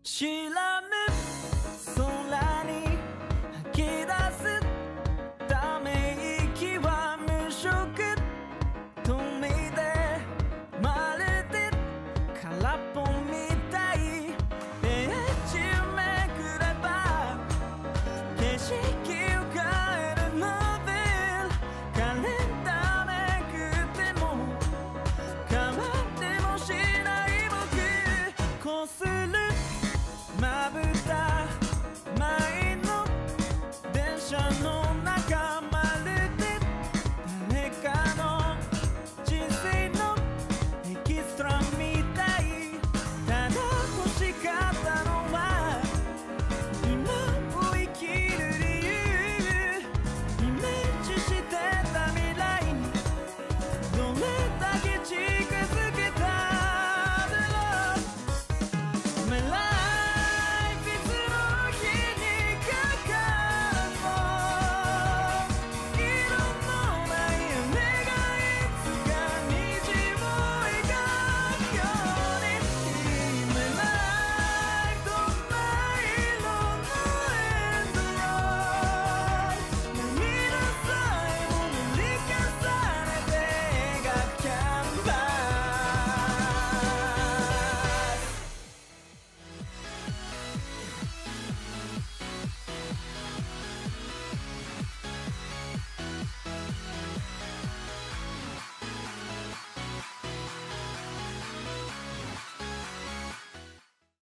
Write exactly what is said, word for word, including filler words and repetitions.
知らぬ空に吐き出すため息は無色透明でまるで空っぽみたいページめくれば景色を変えるノベルカレンダーめくっても変わってもしない僕こするまぶた前の電車の中まるで誰かの人生のエキストラみたいただ欲しかったのは今を生きる理由イメージしてた未来にどれだけ近づけただろう未来